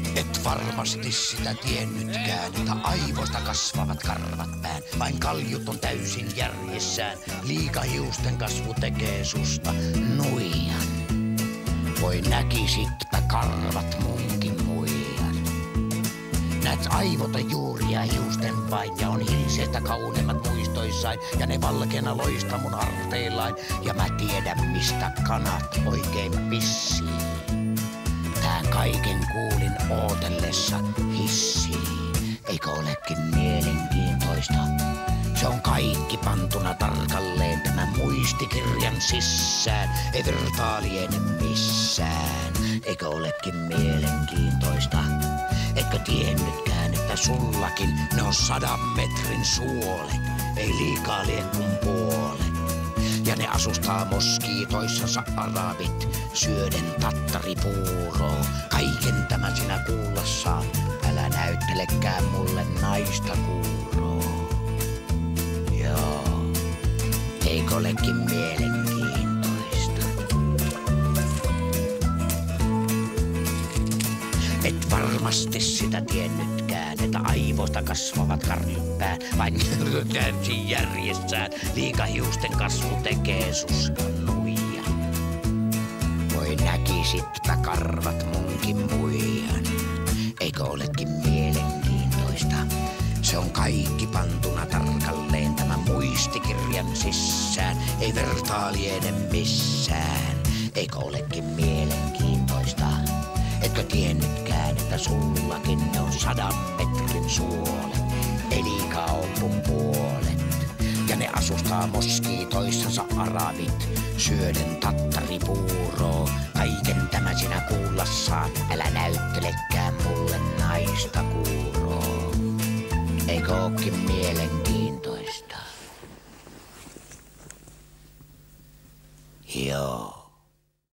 Et varmasti sitä tiennytkään, että aivoista kasvavat karvat pään. Vain kaljut on täysin järjessään. Liikahiusten kasvu tekee susta nuijan. Voi näkisitpä karvat munkin muijan. Näet aivot on juuria hiusten vain ja on hilseitä kauneimmat muistoissain. Ja ne valkeana loista mun harteillain. Ja mä tiedän mistä kanat oikein pissii. Tän kaiken kuulin ootellessa hissiin. Eikö olekin mielenkiintoista? Se on kaikki pantuna tarkalleen tämän muistikirjan sisään. Ei vertaa liene missään. Eikö olekin mielenkiintoista? Etkö tiennytkään, että sullakin ne on 100 metrin suolet? Ei liikaa lie kun puolet. Ja ne asustaa moskiitoissansa arabit, syöden tattaripuuroa. Kaiken tämän sinä kuulla saat, älä näyttelekään mulle naista kuuroa. Joo, eikö olekin mielenkiintoista? Et varmasti sitä tiennytkään, että aivoista kasvavat karjut pää. Vain täysin järjessään, liikahiusten kasvu tekee susta nuija. Voi näkisitpä karvat munkin muijan. Eikö olekin mielenkiintoista? Se on kaikki pantuna tarkalleen tämän muistikirjan sisään. Ei vertaa liene missään. Eikö olekin mielenkiintoista? Etkö tiennytkään, että sullakin ne on 100 metrin suolet? Ei liikaa on kun puolet. Ja ne asustaa moskiitoissansa arabit, syöden tattaripuuroa. Kaiken tämä sinä kuulla saat, älä näyttelekään mulle naista kuuroa. Eikö ookin mielenkiintoista? Joo.